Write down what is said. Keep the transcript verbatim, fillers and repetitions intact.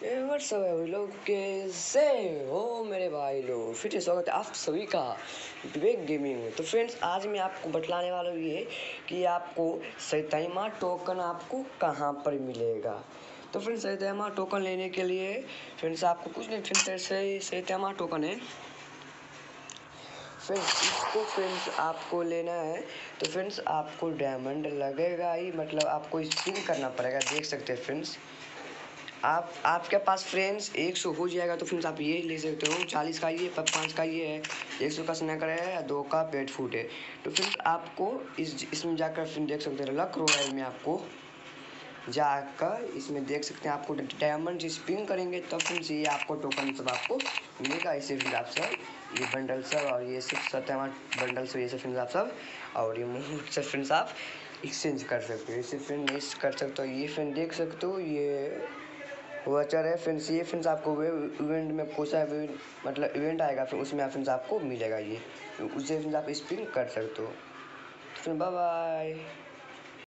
ए WhatsApp है लोग, कैसे हो मेरे भाई लोग। फिर से स्वागत है आप सभी का विवेक गेमिंग में। तो फ्रेंड्स, आज मैं आपको बतलाने वाला हूँ ये कि आपको सैताईमा टोकन आपको कहाँ पर मिलेगा। तो फ्रेंड्स, सैताईमा टोकन लेने के लिए फ्रेंड्स आपको कुछ नहीं, फ्रेंड्स सैताईमा टोकन है फ्रेंड्स, इसको फ्रेंड्स आपको लेना है। तो फ्रेंड्स आपको डायमंड लगेगा ही, मतलब आपको स्पिन करना पड़ेगा। देख सकते हैं फ्रेंड्स, आप आपके पास फ्रेंड्स एक सौ हो जाएगा तो फ्रेंड्स आप ये ले सकते हो। चालीस का ये, पाँच का ये है, एक सौ का स्नैकर है, दो का पेट फूड है। तो फ्रेंड्स आपको इस इसमें जाकर फिर देख सकते हैं लक रॉयल में आपको जाकर इसमें देख सकते हैं आपको डायमंड स्पिन करेंगे तो फ्रेंड्स ये आपको टोकन सब आपको मिलेगा। इसे फिर आप सब ये बंडल सब और ये सब सत्तावन बंडल सब ये सब फ्रेंड्स आप सब और ये मुहूर्त से फ्रेंड्स आप एक्सचेंज कर सकते हो। इसे फ्रेंड नहीं कर सकते हो, ये फ्रेंड देख सकते हो ये वाचर है फ्रेंड्स। ये फ्रेंड्स आपको वे इवेंट में कौन सा इवेंट मतलब इवेंट आएगा फिर उसमें फ्रेंड्स आपको मिलेगा ये, उसे फ्रेंड्स आप स्पिन कर सकते हो। तो बाय बाय।